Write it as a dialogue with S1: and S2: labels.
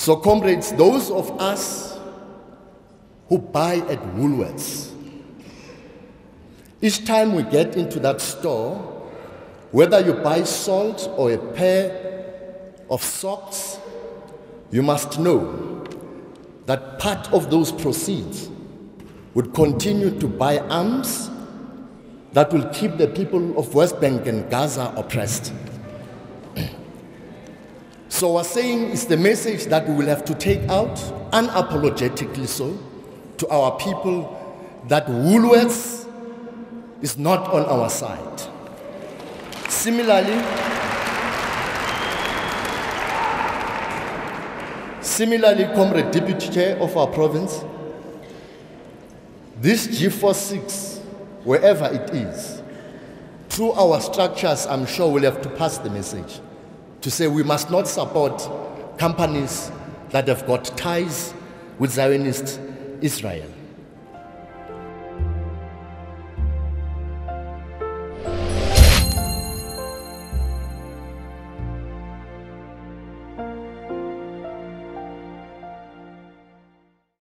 S1: So comrades, those of us who buy at Woolworths, each time we get into that store, whether you buy salt or a pair of socks, you must know that part of those proceeds would continue to buy arms that will keep the people of West Bank and Gaza oppressed. So we're saying it's the message that we will have to take out, unapologetically so, to our people, that Woolworths is not on our side. Similarly, Comrade Deputy Chair of our province, this G46, wherever it is, through our structures, I'm sure we'll have to pass the message to say we must not support companies that have got ties with Zionist Israel.